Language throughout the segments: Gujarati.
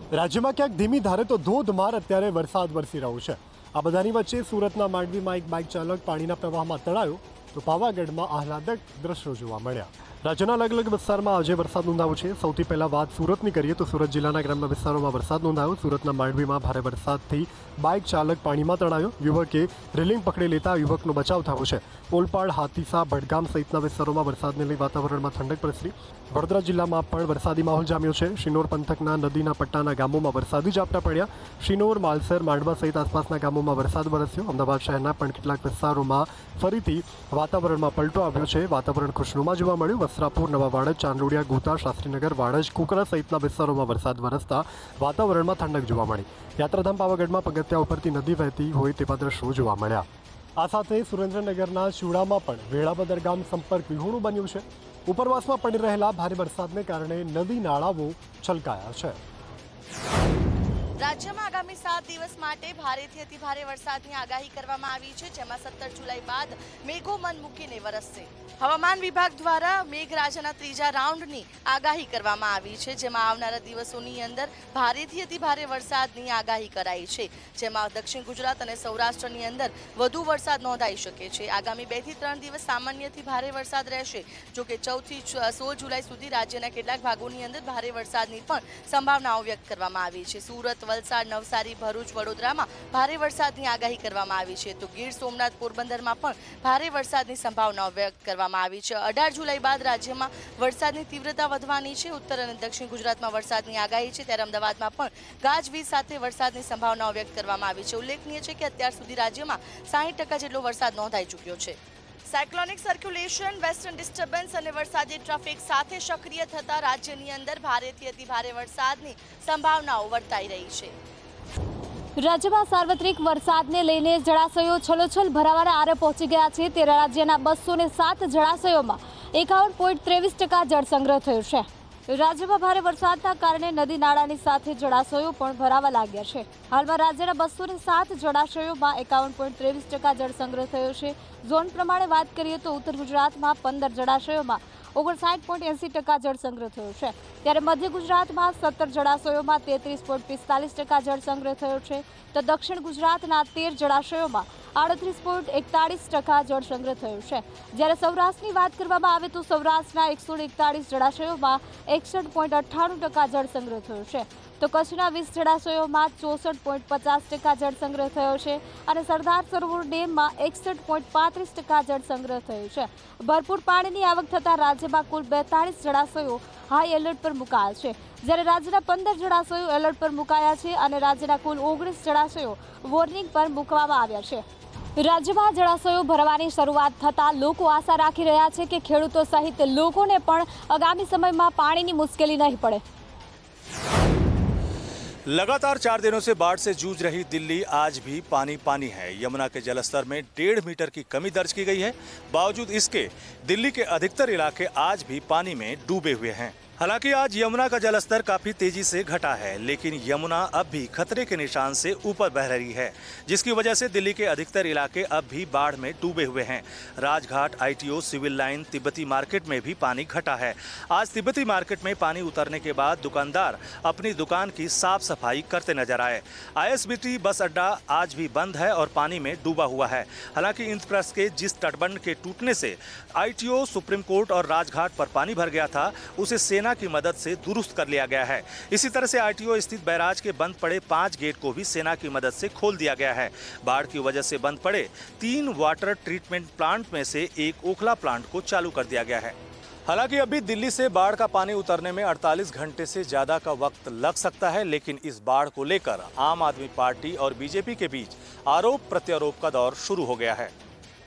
રાજ્યમાં ક્યાંક ધીમી ધારે તો ધોધમાર અત્યારે વરસાદ વરસી રહ્યો છે। આ બધાની વચ્ચે સુરતના માંડવીમાં એક બાઇક ચાલક પાણીના પ્રવાહમાં તણાયો તો પાવાગઢમાં આહલાદક દ્રશ્યો જોવા મળ્યા। રાજ્યના અલગ અલગ વિસ્તારમાં આજે વરસાદ નોંધાયો છે। સૌથી પહેલાં વાત સુરતની કરીએ તો સુરત જિલ્લાના ગ્રામ્ય વિસ્તારોમાં વરસાદ નોંધાયો। સુરતના માંડવીમાં ભારે વરસાદથી બાઇક ચાલક પાણીમાં તણાયો। યુવકે રેલિંગ પકડી લેતા યુવકનો બચાવ થયો છે। ઓલપાડ, હાથીસા, ભડગામ સહિતના વિસ્તારોમાં વરસાદને લઈ વાતાવરણમાં ઠંડક પ્રસરી। વડોદરા જિલ્લામાં પણ વરસાદી માહોલ જામ્યો છે। શિનોર પંથકના નદીના પટ્ટાના ગામોમાં વરસાદી ઝાપટા પડ્યા। શિનોર, માલસર, માંડવા સહિત આસપાસના ગામોમાં વરસાદ વરસ્યો। અમદાવાદ શહેરના પણ કેટલાક વિસ્તારોમાં ફરીથી વાતાવરણમાં પલટો આવ્યો છે। વાતાવરણ ખુશનુમા જોવા મળ્યું। વસ્ત્રાપુર, નવા વાડજ, ચાંદલોડિયા, ગોતા, શાસ્ત્રીનગર, વાડજ, કુકરા સહિતના વિસ્તારોમાં વરસાદ વરસતા વાતાવરણમાં ઠંડક જોવા મળી। યાત્રાધામ પાવાગઢમાં પગથિયા ઉપરથી નદી વહેતી હોય તેવા દ્રશ્યો જોવા મળ્યા। આ સાથે સુરેન્દ્રનગરના ચુડામાં પણ વેળાબદર ગામ સંપર્ક વિહોણું બન્યું છે। ઉપરવાસમાં પડી રહેલા ભારે વરસાદને કારણે નદી નાળાઓ છલકાયા છે। રાજ્યમાં આગામી 7 દિવસ માટે ભારેથી અતિ ભારે વરસાદની આગાહી કરવામાં આવી છે, જેમાં 17 જુલાઈ બાદ મેઘો મન મૂકીને વરસશે। હવામાન વિભાગ દ્વારા મેઘરાજાના ત્રીજા રાઉન્ડની આગાહી કરવામાં આવી છે, જેમાં આવનારા દિવસોની અંદર ભારેથી અતિ ભારે વરસાદની આગાહી કરાઈ છે, જેમાં દક્ષિણ ગુજરાત અને સૌરાષ્ટ્રની અંદર વધુ વરસાદ નોંધાઈ શકે છે। આગામી 2 થી 3 દિવસ સામાન્યથી ભારે વરસાદ રહેશે, જોકે 14 થી 16 જુલાઈ સુધી રાજ્યના કેટલાક ભાગોની અંદર ભારે વરસાદની પણ સંભાવનાઓ વ્યક્ત કરવામાં આવી છે। સુરત, વલસાડ, નવસારી, ભરૂચ, વડોદરામાં ભારે વરસાદની આગાહી કરવામાં આવી છે, તો ગીર સોમનાથ, પોરબંદરમાં પણ ભારે વરસાદની સંભાવનાઓ વ્યક્ત કરવામાં આવી છે। 18 જુલાઈ બાદ રાજ્યમાં વરસાદની તીવ્રતા વધવાની છે। ઉત્તર અને દક્ષિણ ગુજરાતમાં વરસાદની આગાહી છે, ત્યારે અમદાવાદમાં પણ ગાજવીજ સાથે વરસાદની સંભાવનાઓ વ્યક્ત કરવામાં આવી છે। ઉલ્લેખનીય છે કે અત્યાર સુધી રાજ્યમાં 60% જેટલો વરસાદ નોંધાઈ ચૂક્યો છે। સાયક્લોનિક સર્ક્યુલેશન, વેસ્ટર્ન ડિસ્ટર્બન્સ અને વરસાદી ટ્રાફિક સાથે સક્રિય થતા રાજ્યની અંદર ભારેથી અતિ ભારે વરસાદની સંભાવનાઓ વર્તાઈ રહી છે। રાજ્યમાં સાર્વત્રિક વરસાદને લઈને જળાશયો છલોછલ ભરાવાના આરે પહોંચી ગયા છે। ત્યારે રાજ્યના 207 જળાશયોમાં 51.23% જળસંગ્રહ થયો છે। રાજ્યમાં ભારે વરસાદના કારણે નદી નાળાની સાથે જળાશયો પણ ભરાવા લાગ્યા છે। હાલમાં રાજ્યના 207 જળાશયોમાં 51.23% જળસંગ્રહ થયો છે। ઝોન પ્રમાણે વાત કરીએ તો ઉત્તર ગુજરાતમાં 15 જળાશયોમાં 59.80% જળસંગ્રહ થયો છે, ત્યારે મધ્ય ગુજરાતમાં 17 જળાશયોમાં 33.45% જળસંગ્રહ થયો છે, તો દક્ષિણ ગુજરાતના 13 જળાશયોમાં 38.41% જળસંગ્રહ થયો છે। જ્યારે સૌરાષ્ટ્રની વાત કરવામાં આવે તો સૌરાષ્ટ્રના 141 જળાશયોમાં 61.98% જળસંગ્રહ થયો છે, તો કચ્છના 20 જળાશયોમાં 64.50% જળસંગ્રહ થયો છે અને સરદાર સરોવર ડેમમાં 61.35% જળસંગ્રહ થયો છે। ભરપૂર પાણીની આવક થતાં રાજ્યમાં કુલ 42 જળાશયો હાઈ એલર્ટ પર મુકાયા છે, જ્યારે રાજ્યના 15 જળાશયો એલર્ટ પર મુકાયા છે અને રાજ્યના કુલ 19 જળાશયો વોર્નિંગ પર મૂકવામાં આવ્યા છે। રાજ્યમાં જળાશયો ભરવાની શરૂઆત થતાં લોકો આશા રાખી રહ્યા છે કે ખેડૂતો સહિત લોકોને પણ આગામી સમયમાં પાણીની મુશ્કેલી નહીં પડે। लगातार 4 दिनों से बाढ़ से जूझ रही दिल्ली आज भी पानी पानी है। यमुना के जलस्तर में 1.5 मीटर की कमी दर्ज की गई है। बावजूद इसके दिल्ली के अधिकतर इलाके आज भी पानी में डूबे हुए हैं। हालांकि आज यमुना का जलस्तर काफी तेजी से घटा है, लेकिन यमुना अब भी खतरे के निशान से ऊपर बह रही है, जिसकी वजह से दिल्ली के अधिकतर इलाके अब भी बाढ़ में डूबे हुए हैं। राजघाट, ITO, सिविल लाइन, तिब्बती मार्केट में भी पानी घटा है। आज तिब्बती मार्केट में पानी उतरने के बाद दुकानदार अपनी दुकान की साफ सफाई करते नजर आए। ISBT बस अड्डा आज भी बंद है और पानी में डूबा हुआ है। हालांकि इंद्रप्रस्थ के जिस तटबंध के टूटने से ITO, सुप्रीम कोर्ट और राजघाट पर पानी भर गया था, उसे सेना की मदद से दुरुस्त कर लिया गया है। इसी तरह से ITO स्थित बैराज के बंद पड़े 5 गेट को भी सेना की मदद से खोल दिया गया है। बाढ़ की वजह से बंद पड़े 3 वाटर ट्रीटमेंट प्लांट में से एक ओखला प्लांट को चालू कर दिया गया है। हालांकि अभी दिल्ली से बाढ़ का पानी उतरने में 48 घंटे से ज्यादा का वक्त लग सकता है, लेकिन इस बाढ़ को लेकर आम आदमी पार्टी और बीजेपी के बीच आरोप प्रत्यारोप का दौर शुरू हो गया है।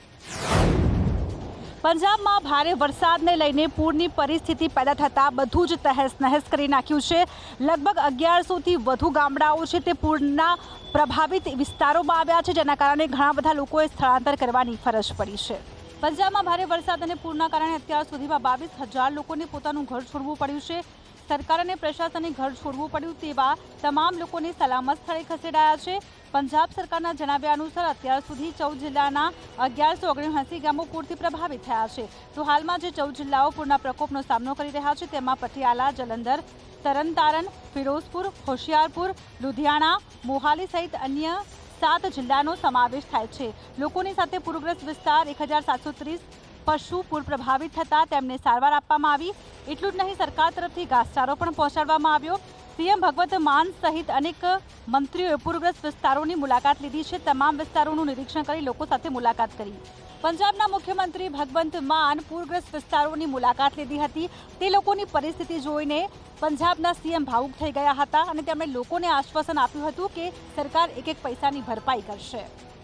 પંજાબમાં ભારે વરસાદને લઈને પૂરની પરિસ્થિતિ પેદા થતાં બધું જ તહેસ નહેસ કરી નાખ્યું છે। લગભગ 1100થી વધુ ગામડાઓ છે તે પૂરના પ્રભાવિત વિસ્તારોમાં આવ્યા છે, જેના કારણે ઘણા બધા લોકોએ સ્થળાંતર કરવાની ફરજ પડી છે। પંજાબમાં ભારે વરસાદ અને પૂરના કારણે અત્યાર સુધીમાં 22,000 લોકોને પોતાનું ઘર છોડવું પડ્યું છે। સરકાર અને પ્રશાસને ઘર છોડવું પડ્યું તેવા તમામ લોકોને સલામત સ્થળે ખસેડાયા છે। પંજાબ સરકારના જણાવ્યા અનુસાર અત્યાર સુધી 14 જિલ્લાના 1179 ગામો પૂરથી પ્રભાવિત થયા છે, તો હાલમાં જે 14 જિલ્લાઓ પૂરના પ્રકોપનો સામનો કરી રહ્યા છે તેમાં પટિયાલા, જલંધર, તરણતારણ, ફિરોઝપુર, હોશિયારપુર, લુધિયાણા, મોહાલી સહિત અન્ય 7 જિલ્લાનો સમાવેશ થાય છે. લોકોની સાથે પૂરગ્રસ્ત વિસ્તાર 1730 પશુ પૂર પ્રભાવિત થતાં તેમને સારવાર આપવામાં આવી. એટલું જ નહીં, સરકાર તરફથી ઘાસચારો પણ પહોંચાડવામાં આવ્યો. સીએમ ભગવંત માન સહિત અનેક મંત્રીઓએ પૂરગ્રસ્ત વિસ્તારોની મુલાકાત લીધી છે. તમામ વિસ્તારોનું નિરીક્ષણ કરી લોકો સાથે મુલાકાત કરી. પંજાબના મુખ્યમંત્રી ભગવંત માન પૂરગ્રસ્ત વિસ્તારોની મુલાકાત લીધી હતી. તે લોકોની પરિસ્થિતિ જોઈને પંજાબના સીએમ ભાવુક થઈ ગયા હતા અને તેમણે લોકોને આશ્વાસન આપ્યું હતું કે સરકાર એક પૈસાની ભરપાઈ કરશે.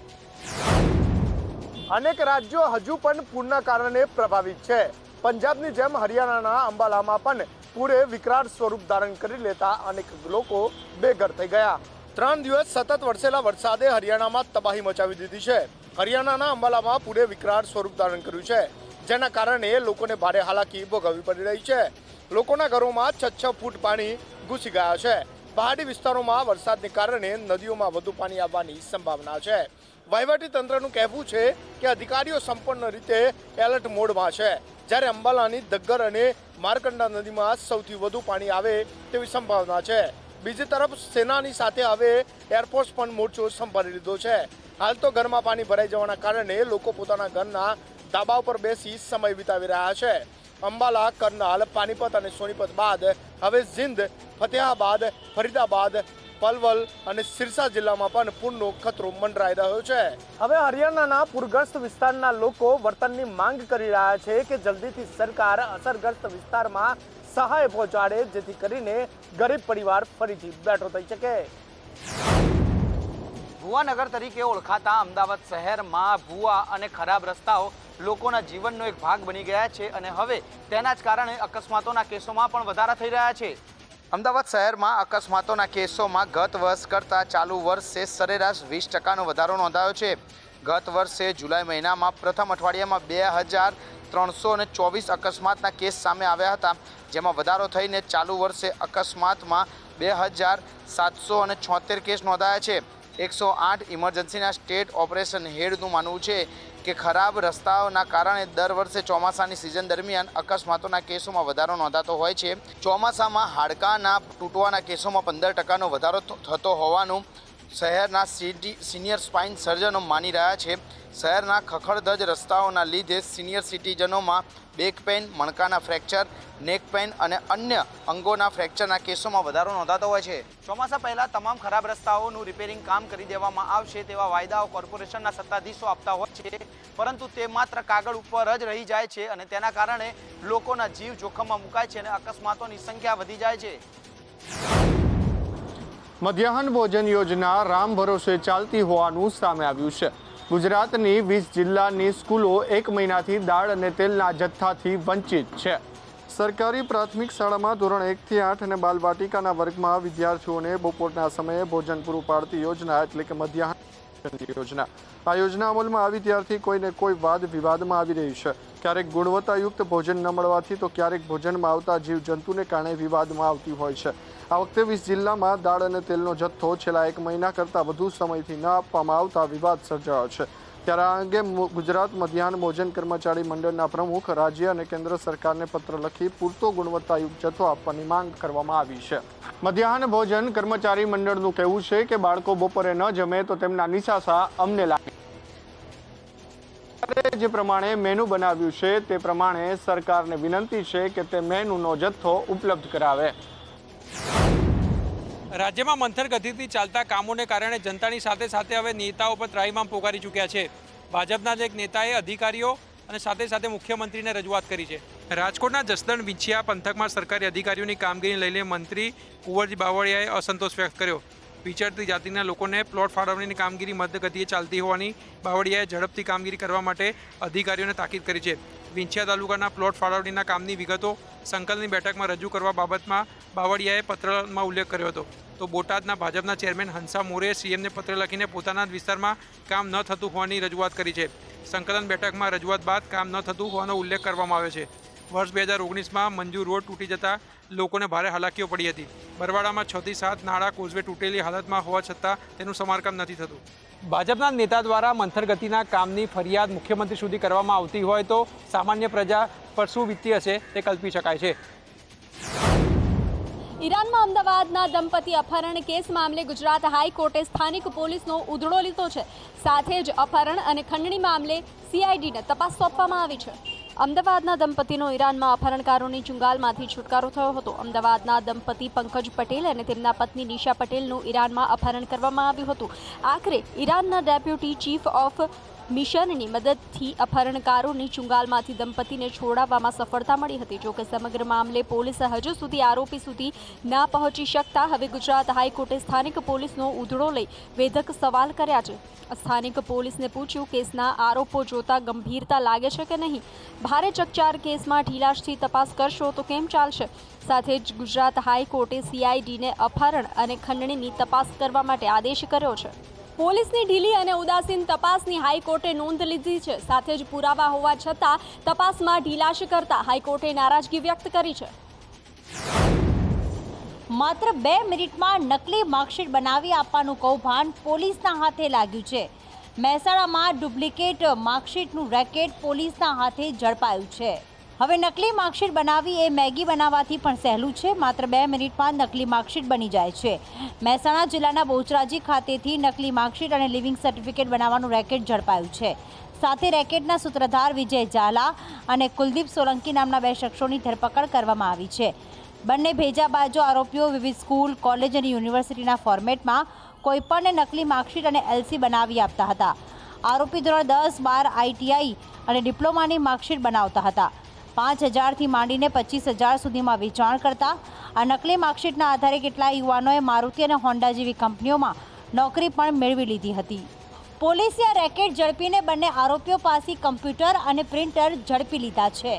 અનેક રાજ્યો હજુ પણ પૂરના કારણે પ્રભાવિત છે. પંજાબની જેમ હરિયાણાના અંબાલામાં પણ પૂરે વિકરાળ સ્વરૂપ ધારણ કરી લેતા અનેક લોકો બેઘર થઈ ગયા. 3 દિવસ સતત વરસેલા વરસાદે હરિયાણામાં તબાહી મચાવી દીધી છે. હરિયાણાના અંબાલામાં પૂરે વિકરાળ સ્વરૂપ ધારણ કર્યું છે, જેના કારણે લોકોને ભારે હાલાકી ભોગવવી પડી રહી છે. લોકોના ઘરોમાં 6 ફૂટ પાણી ઘૂસી ગયા છે. પહાડી વિસ્તારોમાં વરસાદને કારણે નદીઓમાં વધુ પાણી આવવાની સંભાવના છે. વહીવટી તંત્રનું કહેવું છે કે અધિકારીઓ સંપૂર્ણ રીતે એલર્ટ મોડમાં છે, જ્યારે અંબાલાની દગ્ગર અને માર્કંડા નદીમાં સૌથી વધુ પાણી આવે તેવી સંભાવના છે. બીજી તરફ સેનાની સાથે હવે એરફોર્સ પણ મોરચો સંભાળી લીધો છે. હાલ તો ઘરમાં પાણી ભરાઈ જવાના કારણે લોકો પોતાના ઘરના ધાબા ઉપર બેસી સમય વિતાવી રહ્યા છે. અંબાલા, કરનાલ, પાનીપત અને સોનીપત બાદ હવે જીંદ, ફતેહાબાદ, ફરીદાબાદ, પલવલ અને સિરસા જિલ્લામાં પણ પૂરનો ખતરો મંડરાઈ રહ્યો છે. હવે હરિયાણાના પૂરગ્રસ્ત વિસ્તારના લોકો વળતરની માંગ કરી રહ્યા છે કે જલ્દીથી સરકાર અસરગ્રસ્ત વિસ્તારમાં સહાય પહોંચાડે, જેથી કરીને ગરીબ પરિવાર ફરીથી બેઠો થઈ શકે. ભુવાનગર તરીકે ઓળખાતા અમદાવાદ શહેરમાં ભુવા અને ખરાબ રસ્તાઓ લોકોના જીવનનો એક ભાગ બની ગયા છે અને હવે તેના જ કારણે અકસ્માતોના કેસોમાં પણ વધારા થઈ રહ્યા છે. અમદાવાદ શહેરમાં અકસ્માતોના કેસોમાં ગત વર્ષ કરતાં ચાલુ વર્ષે સરેરાશ 20% વધારો નોંધાયો છે. ગત વર્ષે જુલાઈ મહિનામાં પ્રથમ અઠવાડિયામાં 2324 અકસ્માતના કેસ સામે આવ્યા હતા, જેમાં વધારો થઈને ચાલુ વર્ષે અકસ્માતમાં 2776 કેસ નોંધાયા છે. 108 ઇમરજન્સીના સ્ટેટ ઓપરેશન હેડનું માનવું છે કે ખરાબ રસ્તાઓના કારણે દર વર્ષે ચોમાસાની સિઝન દરમિયાન અકસ્માતોના કેસોમાં વધારો નોંધાતો હોય છે. ચોમાસામાં હાડકાના તૂટવાના કેસોમાં 15%નો વધારો થતો હોવાનું શહેરના સિનિયર સ્પાઇન સર્જનો માની રહ્યા છે. શહેરના ખખડધજ રસ્તાઓના લીધે સિનિયર સિટીઝનોમાં બેક પેઇન, મણકાના ફ્રેક્ચર, નેક પેઇન અને અન્ય અંગોના ફ્રેક્ચરના કેસોમાં વધારો નોંધાતો હોય છે. ચોમાસા પહેલાં તમામ ખરાબ રસ્તાઓનું રિપેરિંગ કામ કરી દેવામાં આવશે તેવા વાયદાઓ કોર્પોરેશનના સત્તાધીશો આપતા હોય છે, પરંતુ તે માત્ર કાગળ ઉપર જ રહી જાય છે અને તેના કારણે લોકોના જીવ જોખમમાં મુકાય છે અને અકસ્માતોની સંખ્યા વધી જાય છે. મધ્યાહન ભોજન યોજના રામ ભરોસે ચાલતી હોવાનું સામે આવ્યું છે. ગુજરાતની 20 જિલ્લાની સ્કૂલો 1 મહિનાથી દાળ અને તેલના જથ્થાથી વંચિત છે. સરકારી પ્રાથમિક શાળામાં ધોરણ 1 થી 8 અને બાલવાટિકાના વર્ગમાં વિદ્યાર્થીઓને બપોરના સમયે ભોજન પૂરું પાડતી યોજના એટલે કે મધ્યાહન યોજના. આ યોજના અમલમાં આવી ત્યારથી કોઈને કોઈ વાદ વિવાદમાં આવી રહી છે. ક્યારેક ગુણવત્તાયુક્ત ભોજન ન મળવાથી તો ક્યારેક ભોજનમાં આવતા જીવજંતુને કારણે વિવાદમાં આવતી હોય છે. આ વખતે 20 જિલ્લામાં દાળ અને તેલનો જથ્થો છેલ્લા 1 મહિના કરતાં વધુ સમયથી ન આપવામાં આવતા વિવાદ સર્જાયો છે. ત્યારે આ અંગે ગુજરાત મધ્યાહન ભોજન કર્મચારી મંડળના પ્રમુખ રાજ્ય અને કેન્દ્ર સરકારને પત્ર લખી પૂરતો ગુણવત્તાયુક્ત જથ્થો આપવાની માંગ કરવામાં આવી છે. મધ્યાહન ભોજન કર્મચારી મંડળનું કહેવું છે કે બાળકો બપોરે ન જમે તો તેમના નિશાસા અમને લાગે. જે પ્રમાણે મેનુ બનાવ્યું છે તે પ્રમાણે સરકારને વિનંતી છે કે તે મેનુનો જથ્થો ઉપલબ્ધ કરાવે. રાજ્યમાં મંથર ગતિથી ચાલતા કામોને કારણે જનતાની સાથે સાથે હવે નેતાઓ પણ ત્રાહિમામ પોકારી ચૂક્યા છે. ભાજપના જ એક નેતાએ અધિકારીઓ અને સાથે સાથે મુખ્યમંત્રીને રજૂઆત કરી છે. રાજકોટના જસદણ વિંછિયા પંથકમાં સરકારી અધિકારીઓની કામગીરીને લઈને મંત્રી કુંવરજી બાવળિયાએ અસંતોષ વ્યક્ત કર્યો. વિચરતી જાતિના લોકોને પ્લોટ ફાળવણીની કામગીરી મધગતિએ ચાલતી હોવાની બાવળિયાએ ઝડપથી કામગીરી કરવા માટે અધિકારીઓને તાકીદ કરી છે. વિંછિયા તાલુકાના પ્લોટ ફાળવણીના કામની વિગતો સંકલનની બેઠકમાં રજૂ કરવા બાબતમાં બાવળિયાએ પત્રમાં ઉલ્લેખ કર્યો હતો. તો બોટાદના ભાજપના ચેરમેન હંસા મોરેએ સીએમને પત્ર લખીને પોતાના જ વિસ્તારમાં કામ ન થતું હોવાની રજૂઆત કરી છે. સંકલન બેઠકમાં રજૂઆત બાદ કામ ન થતું હોવાનો ઉલ્લેખ કરવામાં આવ્યો છે. વર્ષ 2019માં મંજૂર રોડ તૂટી જતા લોકોને ભારે હાલાકીઓ પડી હતી. બરવાડામાં 6 થી 7 નાળા કોઝવે તૂટેલી હાલતમાં હોવા છતાં તેનું સમારકામ નથી થતું. ભાજપના નેતા દ્વારા મંથર ગતિના કામની ફરિયાદ મુખ્યમંત્રી સુધી કરવામાં આવતી હોય તો સામાન્ય પ્રજા પર શું વીતતી હશે તે કલ્પી શકાય છે. ઈરાનમાં અમદાવાદના દંપતી અપહરણ કેસ મામલે ગુજરાત હાઈકોર્ટે સ્થાનિક પોલીસનો ઉધડો લીધો છે. સાથે જ અપહરણ અને ખંડણી મામલે CIDને તપાસ સોંપવામાં આવી છે. અમદાવાદના દંપતીનો ઈરાનમાં અપહરણકારોની ચુંગાલમાંથી છુટકારો થયો હતો. અમદાવાદના દંપતી પંકજ પટેલ અને તેમના પત્ની નિશા પટેલનું ઈરાનમાં અપહરણ કરવામાં આવ્યું હતું. આખરે ઈરાનના ડેપ્યુટી ચીફ ઓફ મિશનની મદદથી અપહરણકારોની ચુંગાલમાંથી દંપતીને છોડાવવામાં સફળતા મળી હતી. જોકે સમગ્ર મામલે પોલીસે હજુ સુધી આરોપી સુધી ના પહોંચી શકતા હવે ગુજરાત હાઈકોર્ટે સ્થાનિક પોલીસનો ઉધડો લઈ વેધક સવાલ કર્યા છે. સ્થાનિક પોલીસને પૂછ્યું, કેસના આરોપો જોતા ગંભીરતા લાગે છે કે નહીં? ભારે ચકચાર કેસમાં ઢીલાશથી તપાસ કરશો તો કેમ ચાલશે? સાથે જ ગુજરાત હાઈકોર્ટે CIDને અપહરણ અને ખંડણીની તપાસ કરવા માટે આદેશ કર્યો છે. પોલીસની ઢીલી અને ઉદાસીન તપાસની હાઈકોર્ટે નોંધ લીધી છે. સાથે જ પુરાવા હોવા છતાં તપાસમાં ઢીલાશ કરતા હાઈકોર્ટે નારાજગી વ્યક્ત કરી છે. માત્ર 2 મિનિટમાં નકલી માર્કશીટ બનાવી આપવાનું કૌભાંડ પોલીસના હાથે લાગ્યું છે. મહેસાણામાં ડુપ્લિકેટ માર્કશીટનું રેકેટ પોલીસના હાથે ઝડપાયું છે. હવે નકલી માર્કશીટ બનાવી એ મેગી બનાવવાથી પણ સહેલું છે. માત્ર 2 મિનિટમાં નકલી માર્કશીટ બની જાય છે. મહેસાણા જિલ્લાના બહુચરાજી ખાતેથી નકલી માર્કશીટ અને લિવિંગ સર્ટિફિકેટ બનાવવાનું રેકેટ ઝડપાયું છે. સાથે રેકેટના સૂત્રધાર વિજય ઝાલા અને કુલદીપ સોલંકી નામના 2 શખ્સોની ધરપકડ કરવામાં આવી છે. બંને ભેજાબાજો આરોપીઓ વિવિધ સ્કૂલ, કોલેજ અને યુનિવર્સિટીના ફોર્મેટમાં કોઈપણને નકલી માર્કશીટ અને LC બનાવી આપતા હતા. આરોપી ધોરણ 10, 12 ITI અને ડિપ્લોમાની માર્કશીટ બનાવતા હતા. 5,000થી માંડીને 25,000 સુધીમાં વેચાણ કરતા. આ નકલી માર્કશીટના આધારે કેટલાક યુવાનોએ મારુતિ અને હોન્ડા જેવી કંપનીઓમાં નોકરી પણ મેળવી લીધી હતી. પોલીસે આ રેકેટ ઝડપીને બંને આરોપીઓ પાસે કમ્પ્યુટર અને પ્રિન્ટર ઝડપી લીધા છે.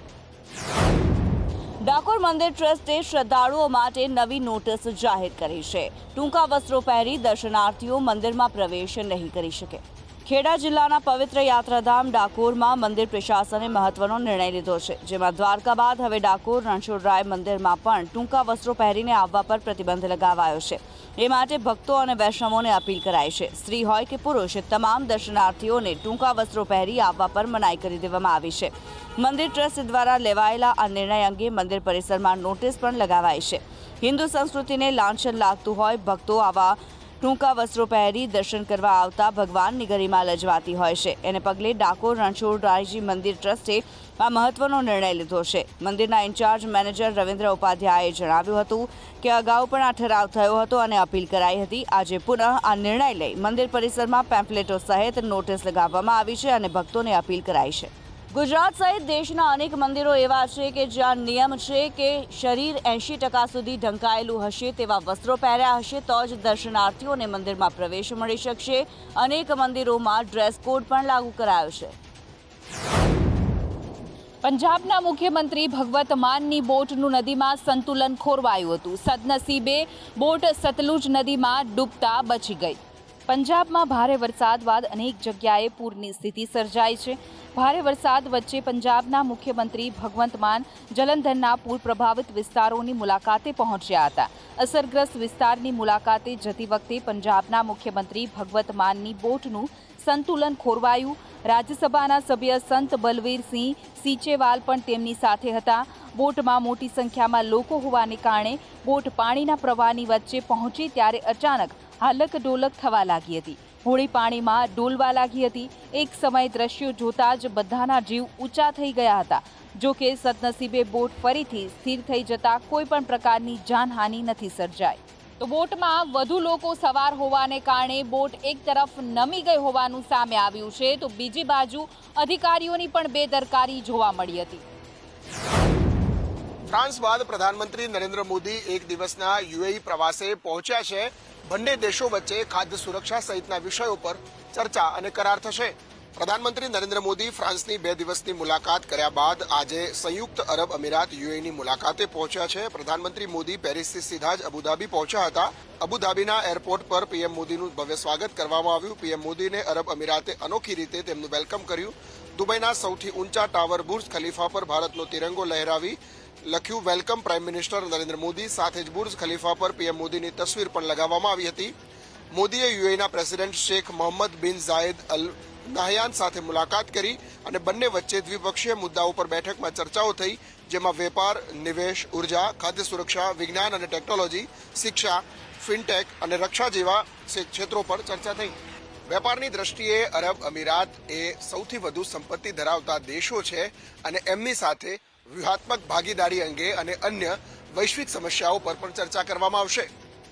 ડાકોર મંદિર ટ્રસ્ટે શ્રદ્ધાળુઓ માટે નવી નોટિસ જાહેર કરી છે. ટૂંકા વસ્ત્રો પહેરી દર્શનાર્થીઓ મંદિરમાં પ્રવેશ નહીં કરી શકે. ખેડા જિલ્લાના પવિત્ર યાત્રાધામ ડાકોરમાં મંદિર પ્રશાસને મહત્વનો નિર્ણય લીધો છે. જેમાં દ્વારકા બાદ હવે ડાકોર રણછોડરાય મંદિરમાં પણ ટૂંકા વસ્ત્રો પહેરીને આવવા પર પ્રતિબંધ લગાવાયો છે. એ માટે ભક્તો અને વૈષ્ણવોને અપીલ કરાઈ છે. સ્ત્રી હોય કે પુરુષ, તમામ દર્શનાર્થીઓને ટૂંકા વસ્ત્રો પહેરી આવવા પર મનાઈ કરી દેવામાં આવી છે. મંદિર ટ્રસ્ટ દ્વારા લેવાયેલા આ નિર્ણય અંગે મંદિર પરિસરમાં નોટિસ પણ લગાવાઈ છે. હિન્દુ સંસ્કૃતિને લાંછન લાગતું હોય ભક્તો આવા ટૂંકા વસ્ત્રો પહેરી દર્શન કરવા આવતા ભગવાનની ગરિમા લજવાતી હોય છે. એને પગલે ડાકોર રણછોડરાયજી મંદિર ટ્રસ્ટે આ મહત્વનો નિર્ણય લીધો છે. મંદિરના ઇન્ચાર્જ મેનેજર રવિન્દ્ર ઉપાધ્યાયે જણાવ્યું હતું કે અગાઉ પણ આ ઠરાવ થયો હતો અને અપીલ કરાઈ હતી. આજે પુનઃ આ નિર્ણય લઈ મંદિર પરિસરમાં પેમ્ફલેટો સહિત નોટિસ લગાવવામાં આવી છે અને ભક્તોને અપીલ કરાઈ છે. ગુજરાત સહિત દેશના અનેક મંદિરો એવા છે કે જ્યાં નિયમ છે કે શરીર 80% સુધી ઢંકાયેલું હશે તેવા વસ્ત્રો પહેર્યા હશે તો જ દર્શનાર્થીઓને મંદિરમાં પ્રવેશ મળી શકશે. અનેક મંદિરોમાં ડ્રેસ કોડ પણ લાગુ કરાયો છે. પંજાબના મુખ્યમંત્રી ભગવત માનની બોટનું નદીમાં સંતુલન ખોરવાયું હતું. સદનસીબે બોટ સતલુજ નદીમાં ડૂબતા બચી ગઈ. પંજાબમાં ભારે વરસાદ બાદ અનેક જગ્યાએ પૂરની સ્થિતિ સર્જાઈ છે. ભારે વરસાદ વચ્ચે પંજાબના મુખ્યમંત્રી ભગવંત માન જલંધરના પૂર પ્રભાવિત વિસ્તારોની મુલાકાતે પહોંચ્યા હતા. અસરગ્રસ્ત વિસ્તારની મુલાકાતે જતી વખતે પંજાબના મુખ્યમંત્રી ભગવત માનની બોટનું સંતુલન ખોરવાયું. રાજ્યસભાના સભ્ય સંત બલવીરસિંહ સિંચેવાલ પણ તેમની સાથે હતા. બોટમાં મોટી સંખ્યામાં લોકો હોવાને કારણે બોટ પાણીના પ્રવાહની વચ્ચે પહોંચી ત્યારે અચાનક હાલક ડોલક થવા લાગી હતી. હોળી પાણીમાં ડોલવા લાગી હતી. એક સમયે દ્રશ્યો જોતા જ બધાના જીવ ઊંચા થઈ ગયા હતા. જો કે સદનસીબે બોટ ફરીથી સ્થિર થઈ જતા કોઈ પણ પ્રકારની જાનહાનિ નથી સર્જાઈ. તો બોટમાં વધુ લોકો સવાર હોવાને કારણે બોટ એક તરફ નમી ગઈ હોવાનું સામે આવ્યું છે તો બીજી બાજુ અધિકારીઓની પણ બેદરકારી જોવા મળી હતી. ફ્રાન્સ બાદ પ્રધાનમંત્રી નરેન્દ્ર મોદી એક દિવસના UAE પ્રવાસે પહોંચ્યા છે. બંને દેશો વચ્ચે ખાદ્ય સુરક્ષા સહિતના વિષયો પર ચર્ચા અને કરાર થશે. પ્રધાનમંત્રી નરેન્દ્ર મોદી ફ્રાન્સની 2 દિવસની મુલાકાત કર્યા બાદ આજે સંયુક્ત અરબ અમીરાત UAEની મુલાકાતે પહોંચ્યા છે. પ્રધાનમંત્રી મોદી પેરિસથી સીધા જ અબુધાબી પહોંચ્યા હતા. અબુધાબીના એરપોર્ટ પર PM મોદીનું ભવ્ય સ્વાગત કરવામાં આવ્યું. PM મોદીને અરબ અમીરાતે અનોખી રીતે તેમનું વેલકમ કર્યું. દુબઈના સૌથી ઊંચા ટાવર બુર્જ ખલીફા પર ભારતનો તિરંગો લહેરાવી લખ્યું welcome prime minister Narendra Modi. સાથે જ બુર્જ ખલીફા પર PM મોદીની તસવીર પણ લગાવવામાં આવી હતી. મોદીએ યુએઈના પ્રેસિડેન્ટ શેખ મોહમ્મદ બિન ઝાયદ અલ નાહયાન સાથે મુલાકાત કરી અને બંને વચ્ચે દ્વિપક્ષીય મુદ્દાઓ પર બેઠકમાં ચર્ચાઓ થઈ, જેમાં વેપાર, નિવેશ, ઉર્જા, ખાદ્ય સુરક્ષા, વિજ્ઞાન અને ટેકનોલોજી, શિક્ષા, ફિનટેક અને રક્ષા જેવા ક્ષેત્રો પર ચર્ચા થઈ. વેપારની દ્રષ્ટિએ અરબ અમીરાત એ સૌથી વધુ સંપત્તિ ધરાવતા દેશો છે અને એમની સાથે વ્યૂહાત્મક ભાગીદારી અંગે અને અન્ય વૈશ્વિક સમસ્યાઓ પર પણ ચર્ચા કરવામાં આવશે.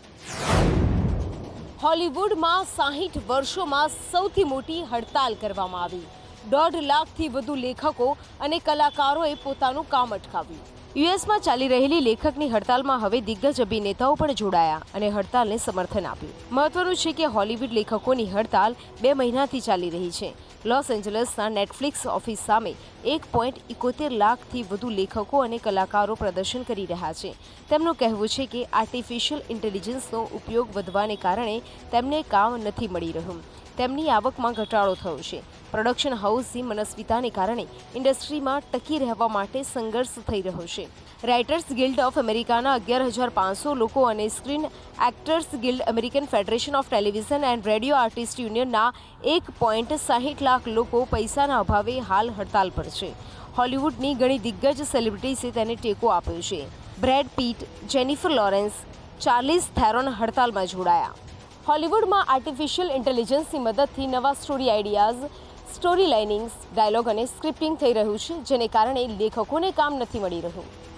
હોલિવૂડમાં 60 વર્ષોમાં સૌથી મોટી હડતાલ કરવામાં આવી. 1.5 લાખથી વધુ લેખકો અને કલાકારોએ પોતાનું કામ અટકાવ્યું. યુએસમાં ચાલી રહેલી લેખકની હડતાલમાં હવે દિગ્ગજ અભિનેતાઓ પણ જોડાયા અને હડતાલને સમર્થન આપ્યું. મહત્વનું છે કે હોલિવૂડ લેખકોની હડતાલ 2 મહિનાથી ચાલી રહી છે. લોસ એન્જલસના નેટફ્લિક્સ ઓફિસ સામે 1.71 લાખથી વધુ લેખકો અને કલાકારો પ્રદર્શન કરી રહ્યા છે. તેમનું કહેવું છે કે આર્ટિફિશિયલ ઇન્ટેલિજન્સનો ઉપયોગ વધવાને કારણે તેમને કામ નથી મળી રહ્યું. તેમની આવકમાં ઘટાડો થયો છે. પ્રોડક્શન હાઉસની મનસ્વીતાને કારણે ઇન્ડસ્ટ્રીમાં ટકી રહેવા માટે સંઘર્ષ થઈ રહ્યો છે. રાઇટર્સ ગિલ્ડ ઓફ અમેરિકાના 11,500 લોકો અને Screen Actors Guild, American Federation of Television and Radio Artist યુનિયનના 1.60 લાખ લોકો પૈસાના અભાવે હાલ હડતાલ પર છે. હોલિવૂડની ઘણી દિગ્ગજ સેલિબ્રિટીઝે તેને ટેકો આપ્યો છે. Brad Pitt, Jennifer Lawrence, Charlize Theron હડતાલમાં જોડાયા. હોલિવૂડમાં આર્ટિફિશિયલ ઇન્ટેલિજન્સની મદદથી નવા story ideas, story linings, dialogue અને સ્ક્રિપ્ટિંગ થઈ રહ્યું છે, જેને કારણે લેખકોને કામ નથી મળી રહ્યું.